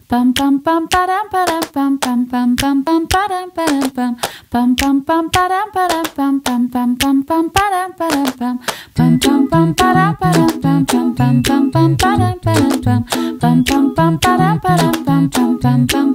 Pam pam pam param param pam pam pam pam pam param param pam pam pam pam param param pam pam pam pam pam param param pam pam pam pam param param pam pam pam pam pam param param pam pam pam pam param param pam pam pam pam